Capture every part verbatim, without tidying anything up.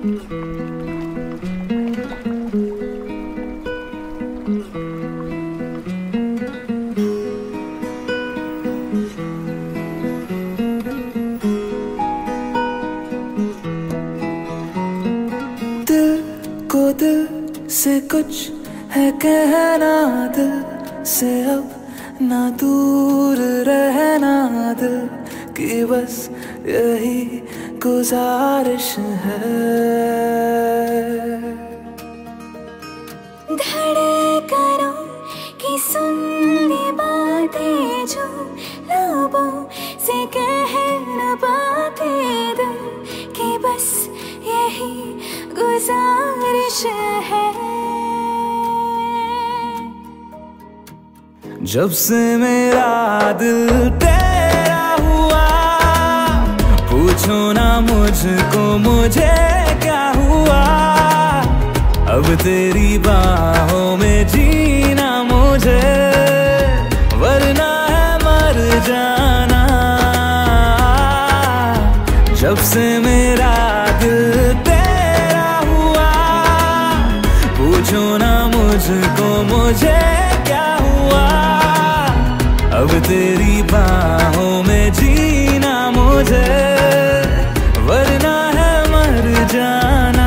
को दिल से कुछ है कहना, दिल से अब ना दूर रहना, दिल की बस यही गुजारिश है। धड़कनों की सुननी बातें जो लबों से कह न पाते, दिल की बस यही गुजारिश है। जब से मेरा दिल तेरा हुआ, पूछो ना मुझको मुझे क्या हुआ। अब तेरी बाहों में जीना मुझे, वरना है मर जाना। जब से मेरा दिल पूछो ना मुझको मुझे क्या हुआ। अब तेरी बाहों में जीना मुझे, वरना है मर जाना।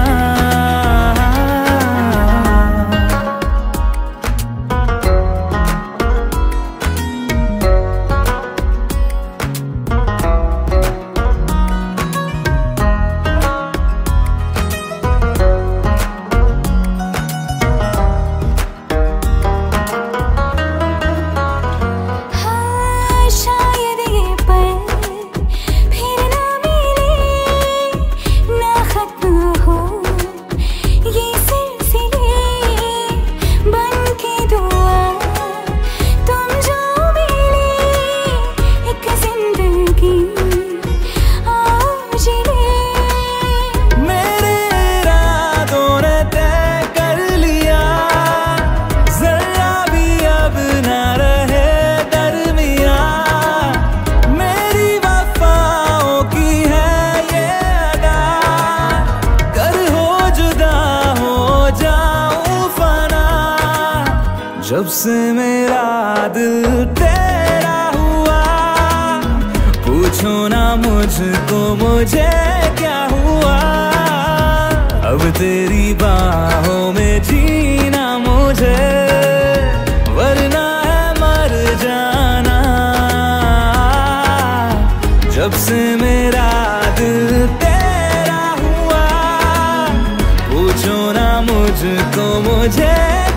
जब से मेरा दिल तेरा हुआ, पूछो ना मुझको मुझे क्या हुआ। अब तेरी बाहों में जीना मुझे, वरना है मर जाना। जब से मेरा दिल तेरा हुआ, पूछो ना मुझको मुझे